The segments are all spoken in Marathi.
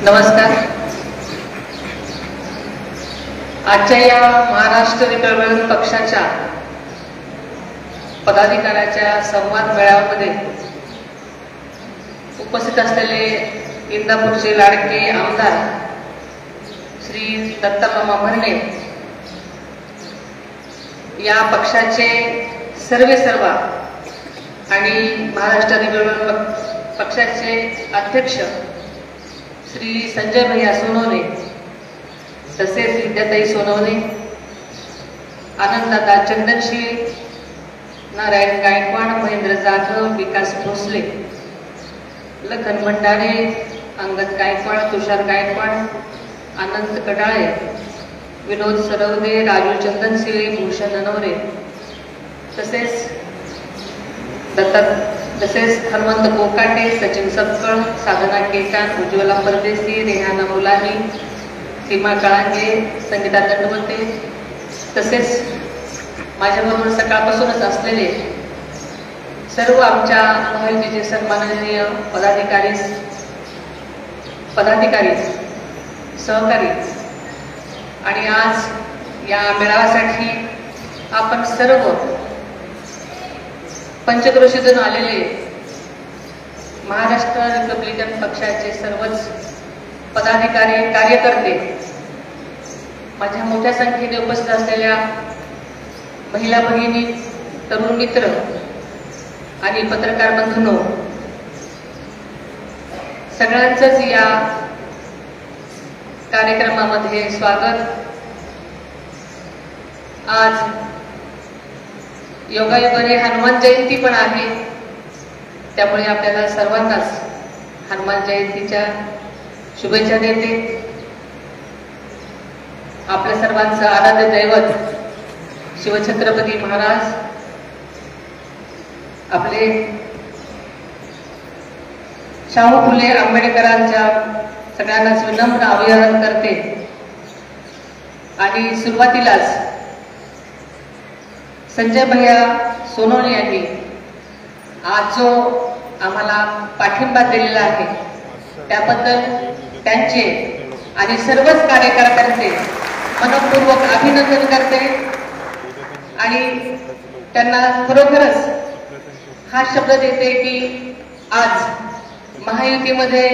नमस्कार. आजच्या या महाराष्ट्र रिपब्लिकन पक्षाच्या पदाधिकाऱ्याच्या संवाद मेळाव्यामध्ये उपस्थित असलेले इंदापूरचे लाडके आमदार श्री दत्तामामा भरणे, या पक्षाचे सर्वेसर्वा आणि महाराष्ट्र रिपब्लिकन पक्षाचे अध्यक्ष श्री संजय भैया सोनवणे, तसेच विद्याताई सोनवणे, आनंददादा चंदनशील, नारायण गायकवाड, महेंद्र जाधव, विकास भोसले, लखन भंडारे, अंगद गायकवाड, तुषार गायकवाड, आनंद कडाळे, विनोद सरवदे, राजू चंदनशिळे, भूषण ननवरे, तसेच हनुमंत कोकाटे, सचिन सपकळ, साधना केकान, उज्ज्वला परदेशी, रेहाना मुलानी, सीमा काळांगे, संगीता दंडवते, तसेच माझ्याबरोबर सकाळपासूनच असलेले सर्व आमच्या महायुतीचे सन्माननीय पदाधिकारी सहकारी, आणि आज या मेळाव्यासाठी आपण सर्व पंचक्रोशीतून आलेले महाराष्ट्र रिपब्लिकन पक्षाचे सर्वच पदाधिकारी, कार्यकर्ते, माझ्या मोठ्या संख्येने उपस्थित असलेल्या महिला भगिनी, तरुण मित्र आणि पत्रकार बंधूंनो, सगळ्यांचंच या कार्यक्रमामध्ये स्वागत. आज योगायोगाने हनुमान जयंती पण आहे, त्यामुळे आपल्याला सर्वांनाच हनुमान जयंतीच्या शुभेच्छा देते. आपल्या सर्वांचं आराध्य दैवत शिवछत्रपती महाराज, आपले शाहू फुले आंबेडकरांच्या सगळ्यांनाच विनम्र अभिवादन करते. आणि सुरुवातीलाच संजय भैया सोनवणे यांनी आज जो आम्हाला पाठिंबा दिलेला आहे त्याबद्दल त्यांचे आणि सर्वच कार्यकर्त्यांचे मनपूर्वक अभिनंदन करते. आणि त्यांना खरोखरच हा शब्द देते की आज महायुतीमध्ये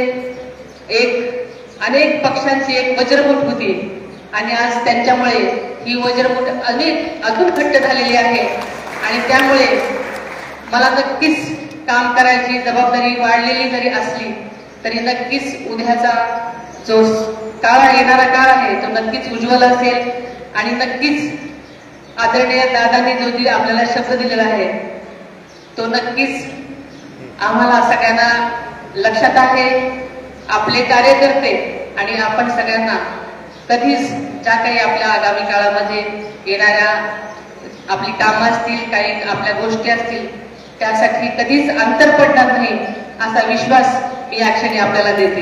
अनेक पक्षांची एक वज्रमुठ होती, आणि आज त्यांच्यामुळे ही वज्रमुठ अजून घट्ट झालेली आहे. आणि त्यामुळे मला नक्कीच काम करायची जबाबदारी वाढलेली जरी असली तरी नक्कीच उद्याचा जो येणारा काळ आहे तो नक्कीच उज्ज्वल असेल. आणि नक्कीच आदरणीय दादांनी जो आपल्याला शब्द दिलेला आहे तो नक्कीच आम्हाला सगळ्यांना लक्षात आहे. आपले कार्यकर्ते आणि आपण सगळ्यांना कधीच ज्या काही आपल्या आगामी काळामध्ये येणाऱ्या आपली कामं असतील, काही आपल्या गोष्टी असतील, त्यासाठी कधीच अंतर पडणार नाही असा विश्वास मी या क्षणी आपल्याला देते.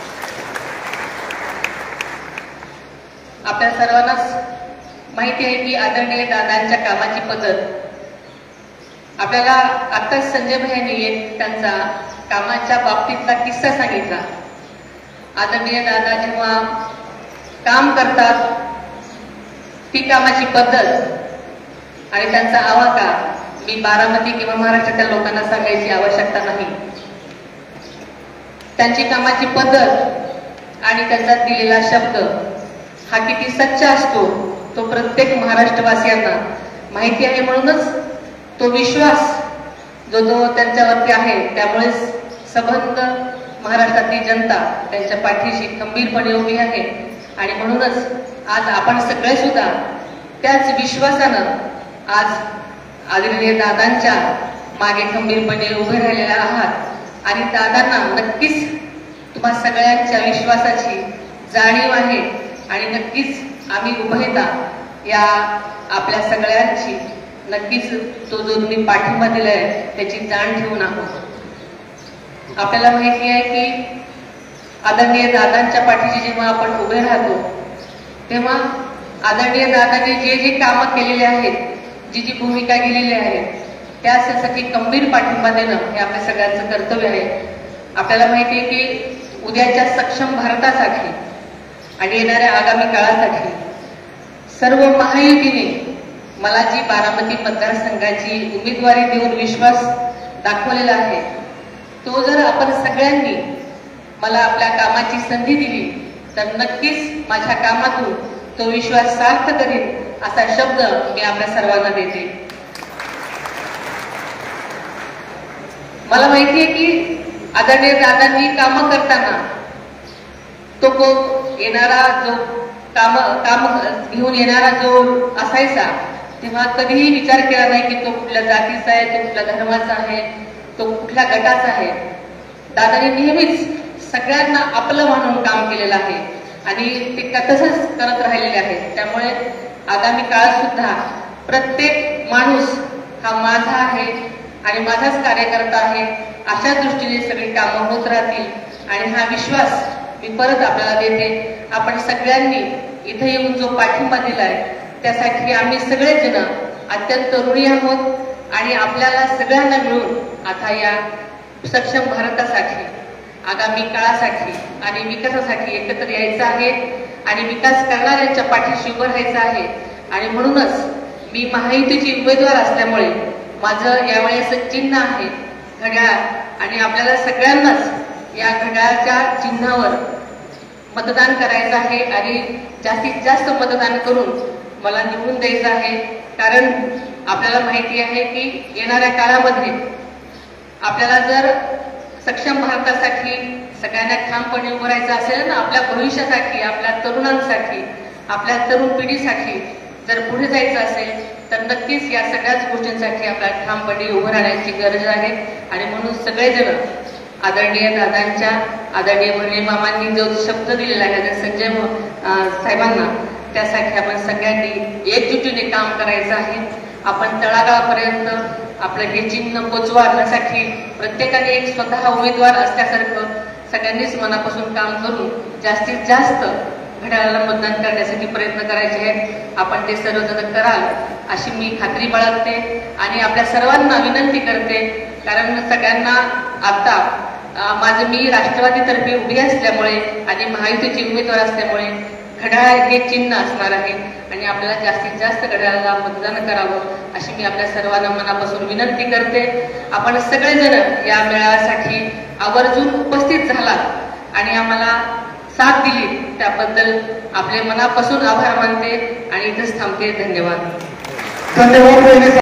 आपल्या सर्वांनाच माहिती आहे की आदरणीय दादांच्या कामाची पद्धत आपल्याला आत्ताच संजय भैयांनी त्यांचा कामाच्या बाबतीतला किस्सा सांगितला. आदरणीय दादा जेव्हा काम करतात ती कामाची पद्धत आणि त्यांचा आवाका मी बारामती किंवा महाराष्ट्राच्या लोकांना सांगायची आवश्यकता नाही. त्यांची कामाची पद्धत आणि त्यांचा दिलेला शब्द हा किती सच्चा असतो तो प्रत्येक महाराष्ट्रवासियांना माहिती आहे. म्हणूनच तो विश्वास जो त्यांच्यावरती आहे, त्यामुळेच सबंध महाराष्ट्रातली जनता त्यांच्या पाठीशी खंबीरपणे उभी आहे. आणि म्हणूनच आज आपण सगळे सुद्धा त्याच विश्वासानं आज आदरणीय दादांच्या मागे खंबीरपणे उभे राहिलेला आहात. आणि दादांना नक्कीच तुम्हा सगळ्यांच्या विश्वासाची जाणीव आहे. आणि नक्कीच आम्ही उभयता या आपल्या सगळ्यांची नक्कीच तो जो तुम्ही पाठिंबा दिलाय त्याची जाण ठेवून आहोत. आपल्याला माहिती आहे की आदरणीय दादांच्या पाठीशी जेव्हा आपण उभे राहतो तेव्हा आदरणीय दादांनी जे कामं केलेले आहेत, जी भूमिका गेलेली आहे त्यासाठी खंबीर पाठिंबा देणं हे आपल्या सगळ्यांचं कर्तव्य आहे. आपल्याला माहिती आहे की उद्याच्या सक्षम भारतासाठी आणि येणाऱ्या आगामी काळासाठी सर्व महायुतीने मला जी बारामती मतदारसंघाची उमेदवारी देऊन विश्वास दाखवलेला आहे, तो जर आपण सगळ्यांनी मला आपल्या कामाची संधी दिली तर नक्कीच माझ्या कामातून तो विश्वास सार्थ करीन असा शब्द मी आपल्या सर्वांना देते. मला माहिती आहे की आदरणीय दादांनी कामं करताना तो येणारा जो काम घेऊन येणारा जो असायचा, तेव्हा कधीही विचार केला नाही की तो कुठल्या जातीचा आहे, तो कुठल्या धर्माचा आहे, तो कुठल्या गटाचा आहे. दादांनी नेहमीच सगळ्यांना आपलं मानून काम केलेलं आहे आणि ते तसंच करत राहिलेले आहेत. त्यामुळे आगामी काळात सुद्धा प्रत्येक माणूस हा माझा आहे आणि माझाच कार्यकर्ता आहे अशा दृष्टीने सगळी कामं होत राहतील आणि हा विश्वास मी परत आपल्याला देते. आपण सगळ्यांनी इथे येऊन जो पाठिंबा दिलाय त्यासाठी आम्ही सगळेजण अत्यंत ऋणी आहोत आणि आपल्याला सगळ्यांना मिळून आता या सक्षम भारतासाठी, आगामी काळासाठी आणि विकासासाठी एकत्र यायचं आहे आणि विकास करणाऱ्यांच्या पाठीशी उभं राहायचं आहे. आणि म्हणूनच मी महायुतीची उमेदवार असल्यामुळे माझं यावेळेस चिन्ह आहे घड्याळ आणि आपल्याला सगळ्यांनाच या घड्याळाच्या चिन्हावर मतदान करायचं आहे आणि जास्तीत जास्त मतदान करून मला निवडून द्यायचं आहे. कारण आपल्याला माहिती आहे की येणाऱ्या काळामध्ये आपल्याला जर सक्षम भारतासाठी सगळ्यांना ठामपणे उभं राहायचं असेल ना, आपल्या भविष्यासाठी, आपल्या तरुणांसाठी, आपल्या तरुण पिढीसाठी जर पुढे जायचं असेल तर नक्कीच या सगळ्याच गोष्टींसाठी आपल्याला ठामपणे उभं राहण्याची गरज आहे. आणि म्हणून सगळेजण आदरणीय दादांच्या, आदरणीय भरणे मामांनी जो शब्द दिलेला आहे संजय साहेबांना, त्यासाठी आपण सगळ्यांनी एकजुटीने काम करायचं आहे. आपण तळागाळापर्यंत आपलं हे चिन्ह पोचवण्यासाठी प्रत्येकाने एक स्वतः उमेदवार असल्यासारखं सगळ्यांनीच मनापासून काम करून जास्तीत जास्त घड्याळाला मतदान करण्यासाठी प्रयत्न करायचे आहेत. आपण ते सर्वजण कराल अशी मी खात्री बाळगते आणि आपल्या सर्वांना विनंती करते. कारण सगळ्यांना आता मी राष्ट्रवादीतर्फे उभी असल्यामुळे आणि महायुतीची उमेदवार असल्यामुळे घड्याळ हे चिन्ह असणार आहे आणि आपल्याला जास्तीत जास्त घड्याळाला मतदान करावं अशी मी आपल्या सर्वांना मनापासून विनंती करते. आपण सगळेजण या मेळाव्यासाठी आवर्जून उपस्थित झालात आणि आम्हाला साथ दिली त्याबद्दल आपले मनापासून आभार मानते आणि इथंच थांबते. धन्यवाद.